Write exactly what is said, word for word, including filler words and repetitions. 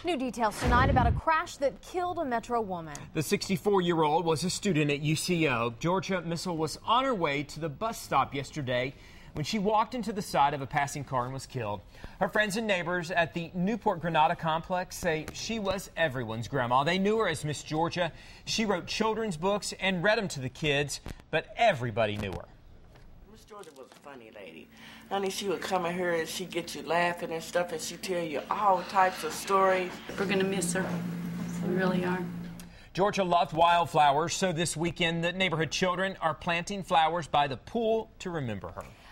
New details tonight about a crash that killed a Metro woman. The sixty-four-year-old was a student at U C O. Georgia Missile was on her way to the bus stop yesterday when she walked into the side of a passing car and was killed. Her friends and neighbors at the Newport Granada complex say she was everyone's grandma. They knew her as Miss Georgia. She wrote children's books and read them to the kids, but everybody knew her. Miss Georgia was a funny lady. Honey, she would come in here and she'd get you laughing and stuff, and she'd tell you all types of stories. We're going to miss her. We really are. Georgia loved wildflowers, so this weekend the neighborhood children are planting flowers by the pool to remember her.